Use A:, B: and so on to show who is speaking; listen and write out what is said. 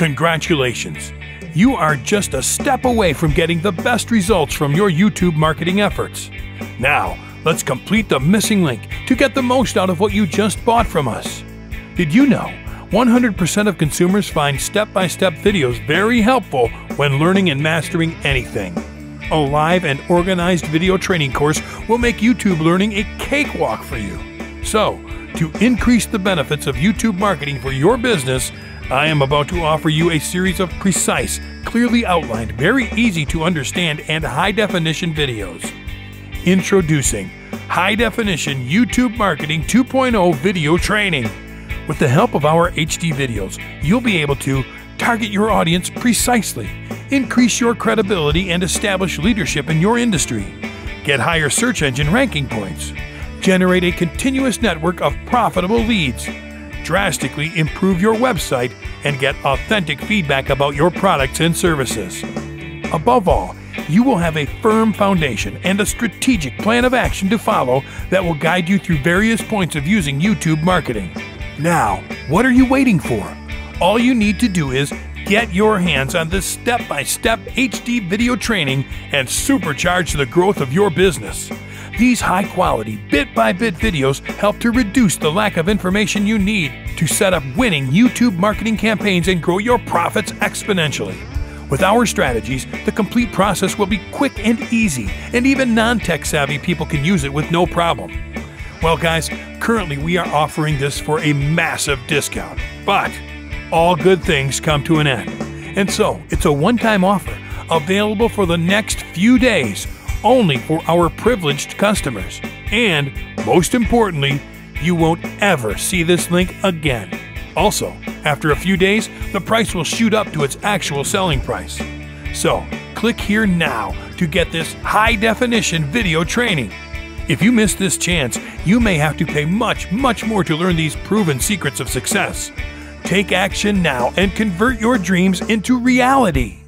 A: Congratulations! You are just a step away from getting the best results from your YouTube marketing efforts. Now, let's complete the missing link to get the most out of what you just bought from us. Did you know 100% of consumers find step-by-step videos very helpful when learning and mastering anything? A live and organized video training course will make YouTube learning a cakewalk for you. So, to increase the benefits of YouTube marketing for your business, I am about to offer you a series of precise, clearly outlined, very easy to understand, and high-definition videos. Introducing High Definition YouTube Marketing 2.0 Video Training. With the help of our HD videos, you'll be able to target your audience precisely, increase your credibility, and establish leadership in your industry, get higher search engine ranking points, generate a continuous network of profitable leads, drastically improve your website, and get authentic feedback about your products and services. Above all, you will have a firm foundation and a strategic plan of action to follow that will guide you through various points of using YouTube marketing. Now, what are you waiting for? All you need to do is get your hands on this step-by-step HD video training and supercharge the growth of your business. These high-quality, bit-by-bit videos help to reduce the lack of information you need to set up winning YouTube marketing campaigns and grow your profits exponentially. With our strategies, the complete process will be quick and easy, and even non-tech savvy people can use it with no problem. Well guys, currently we are offering this for a massive discount, but all good things come to an end. And so, it's a one-time offer available for the next few days, only for our privileged customers. And, most importantly, you won't ever see this link again. Also, after a few days, the price will shoot up to its actual selling price. So, click here now to get this high-definition video training. If you miss this chance, you may have to pay much more to learn these proven secrets of success. Take action now and convert your dreams into reality.